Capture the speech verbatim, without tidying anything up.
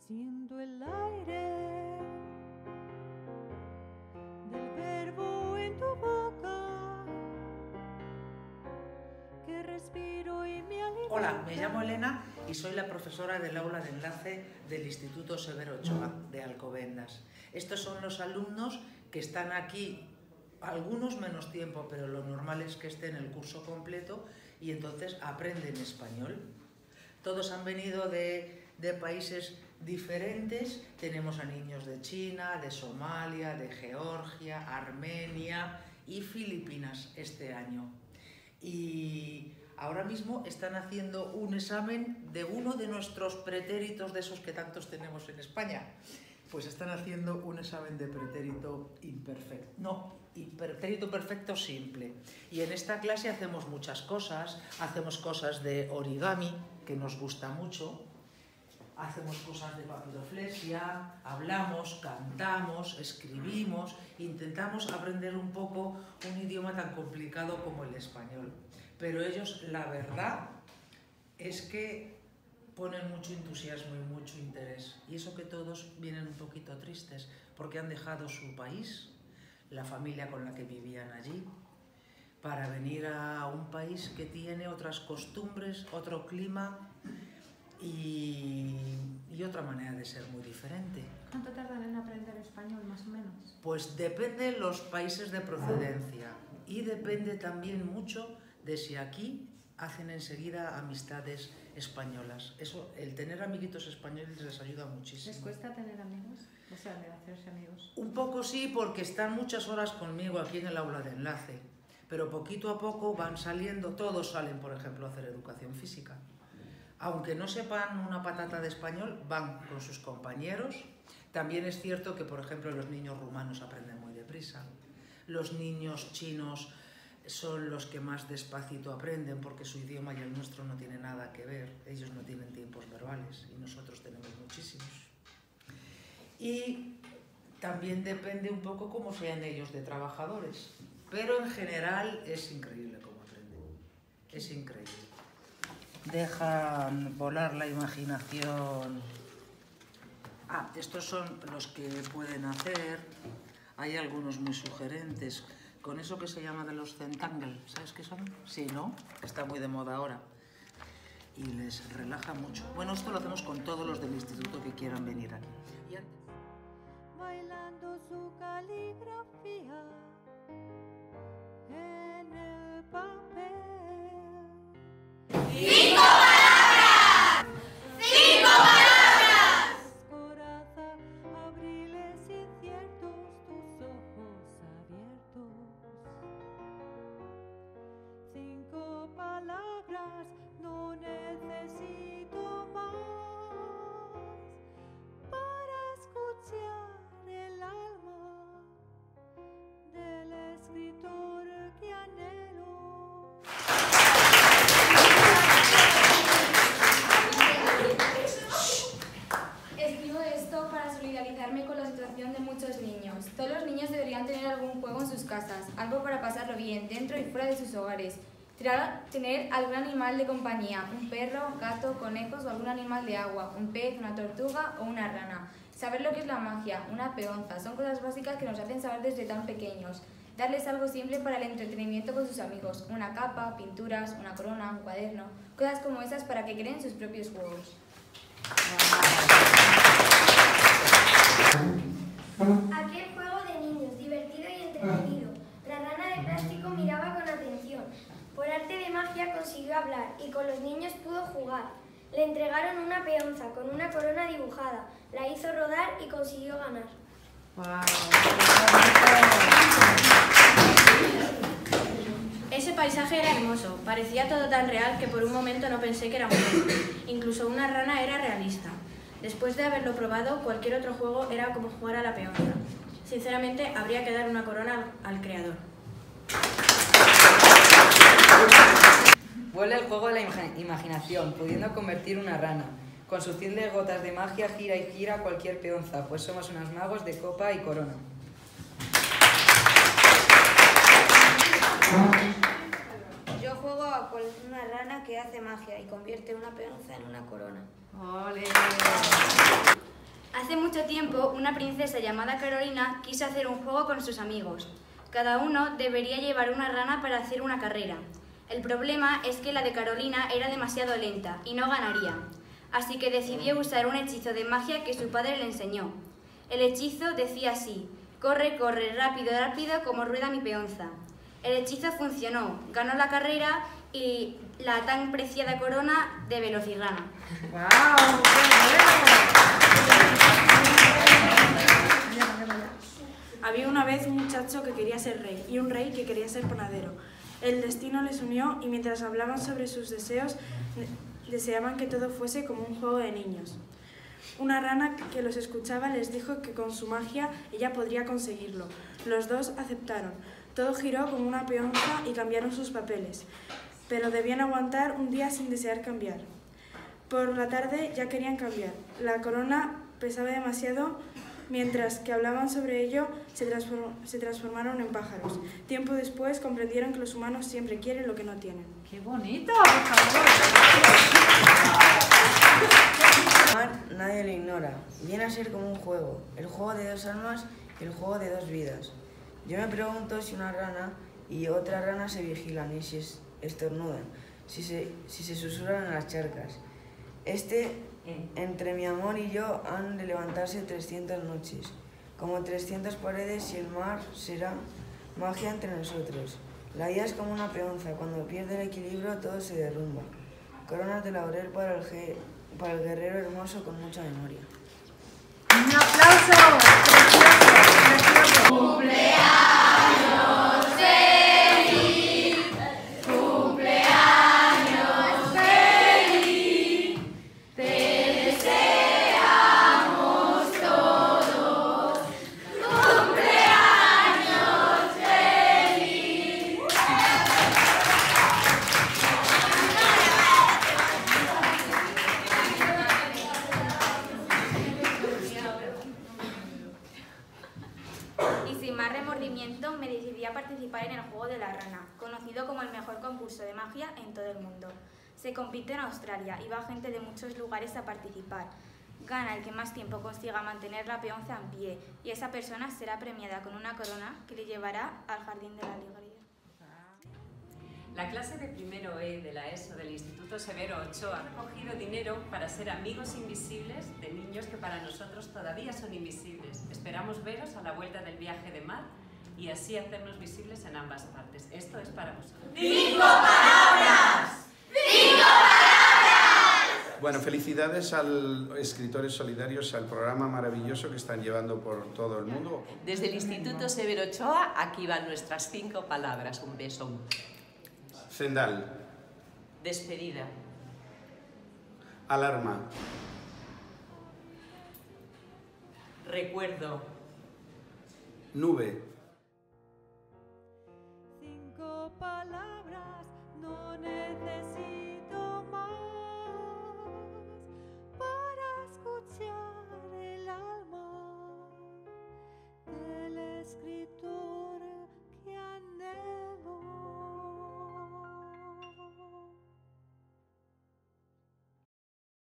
siendo el aire del verbo en tu boca que respiro y me alimenta. Hola, me llamo Elena y soy la profesora del aula de enlace del Instituto Severo Ochoa de Alcobendas. Estos son los alumnos que están aquí, algunos menos tiempo, pero lo normal es que estén el curso completo y entonces aprenden español. Todos han venido de, de países diferentes. Tenemos a niños de China, de Somalia, de Georgia, Armenia y Filipinas este año. Y ahora mismo están haciendo un examen de uno de nuestros pretéritos, de esos que tantos tenemos en España. Pues están haciendo un examen de pretérito imperfecto. No, pretérito perfecto simple. Y en esta clase hacemos muchas cosas. Hacemos cosas de origami, que nos gusta mucho. Hacemos cosas de papiroflexia, hablamos, cantamos, escribimos, intentamos aprender un poco un idioma tan complicado como el español. Pero ellos, la verdad, es que ponen mucho entusiasmo y mucho interés. Y eso que todos vienen un poquito tristes, porque han dejado su país, la familia con la que vivían allí, para venir a un país que tiene otras costumbres, otro clima y, y otra manera de ser muy diferente. ¿Cuánto tardan en aprender español, más o menos? Pues depende de los países de procedencia y depende también mucho de si aquí hacen enseguida amistades españolas. Eso, el tener amiguitos españoles les ayuda muchísimo. ¿Les cuesta tener amigos? O sea, de hacerse amigos. Un poco sí, porque están muchas horas conmigo aquí en el aula de enlace, pero poquito a poco van saliendo, todos salen, por ejemplo, a hacer educación física. Aunque no sepan una patata de español, van con sus compañeros. También es cierto que, por ejemplo, los niños rumanos aprenden muy deprisa. Los niños chinos son los que más despacito aprenden porque su idioma y el nuestro no tiene nada que ver. Ellos no tienen tiempos verbales y nosotros tenemos muchísimos. Y también depende un poco cómo sean ellos de trabajadores. Pero en general es increíble cómo aprenden. Es increíble. Dejan volar la imaginación. Ah, estos son los que pueden hacer. Hay algunos muy sugerentes. Con eso que se llama de los centangle, ¿sabes qué son? Sí, ¿no? Está muy de moda ahora. Y les relaja mucho. Bueno, esto lo hacemos con todos los del instituto que quieran venir aquí. Y antes... bailando su caligrafía en el papel. ¡Cinco palabras! ¡Cinco palabras! Coraza, abriles inciertos, tus ojos abiertos. Cinco palabras, no necesito más para escuchar el alma del escritor que anhelo. Escribo esto para solidarizarme con la situación de muchos niños. Todos los niños deberían tener algún juego en sus casas, algo para pasarlo bien, dentro y fuera de sus hogares. Tener algún animal de compañía, un perro, gato, conejos o algún animal de agua, un pez, una tortuga o una rana. Saber lo que es la magia, una peonza, son cosas básicas que nos hacen saber desde tan pequeños. Darles algo simple para el entretenimiento con sus amigos, una capa, pinturas, una corona, un cuaderno, cosas como esas para que creen sus propios juegos. Aquel juego de niños, divertido y entretenido. La rana de plástico miraba con atención. Por arte de magia consiguió hablar y con los niños pudo jugar. Le entregaron una peonza con una corona dibujada. La hizo rodar y consiguió ganar. ¡Wow! Ese paisaje era hermoso. Parecía todo tan real que por un momento no pensé que era un juego. Incluso una rana era realista. Después de haberlo probado, cualquier otro juego era como jugar a la peonza. Sinceramente, habría que dar una corona al creador. Vuelve el juego de la imaginación, pudiendo convertir una rana. Con sus cien de gotas de magia gira y gira cualquier peonza, pues somos unos magos de copa y corona. Yo juego a una rana que hace magia y convierte una peonza en una corona. ¡Ole! Hace mucho tiempo, una princesa llamada Carolina quiso hacer un juego con sus amigos. Cada uno debería llevar una rana para hacer una carrera. El problema es que la de Carolina era demasiado lenta y no ganaría. Así que decidió usar un hechizo de magia que su padre le enseñó. El hechizo decía así: corre, corre, rápido, rápido, como rueda mi peonza. El hechizo funcionó, ganó la carrera y la tan preciada corona de Velocirrana. ¡Guau! Había una vez un muchacho que quería ser rey y un rey que quería ser panadero. El destino les unió y mientras hablaban sobre sus deseos, deseaban que todo fuese como un juego de niños. Una rana que los escuchaba les dijo que con su magia ella podría conseguirlo. Los dos aceptaron. Todo giró como una peonza y cambiaron sus papeles, pero debían aguantar un día sin desear cambiar. Por la tarde ya querían cambiar. La corona pesaba demasiado. Mientras que hablaban sobre ello, se, transform se transformaron en pájaros. Tiempo después comprendieron que los humanos siempre quieren lo que no tienen. ¡Qué bonito! ¡Por favor! Nadie lo ignora. Viene a ser como un juego. El juego de dos almas y el juego de dos vidas. Yo me pregunto si una rana y otra rana se vigilan y si estornudan, si se, si se susurran en las charcas. Este... Entre mi amor y yo han de levantarse trescientas noches, como trescientas paredes y el mar será magia entre nosotros. La vida es como una peonza, cuando pierde el equilibrio todo se derrumba. Coronas de laurel para el, ge para el guerrero hermoso con mucha memoria. ¡Un aplauso! ¡Precioso! ¡Precioso! ¡Cumpleaños feliz! ¡Cumpleaños feliz! ¡Te deseamos todos! ¡Cumpleaños feliz! Y sin más remordimiento me decidí a participar en el juego de la rana, conocido como el mejor concurso de magia en todo el mundo. Se compite en Australia y va gente de muchos lugares a participar. Gana el que más tiempo consiga mantener la peonza en pie y esa persona será premiada con una corona que le llevará al Jardín de la Alegría. La clase de primero E de la ESO del Instituto Severo Ochoa ha recogido dinero para ser amigos invisibles de niños que para nosotros todavía son invisibles. Esperamos veros a la vuelta del viaje de mar y así hacernos visibles en ambas partes. Esto es para vosotros. ¡Cinco palabras! ¡Cinco palabras! Bueno, felicidades a los escritores solidarios, al programa maravilloso que están llevando por todo el mundo. Desde el Instituto Severo Ochoa, aquí van nuestras cinco palabras. Un beso. Zendal. Despedida. Alarma. Recuerdo. Nube.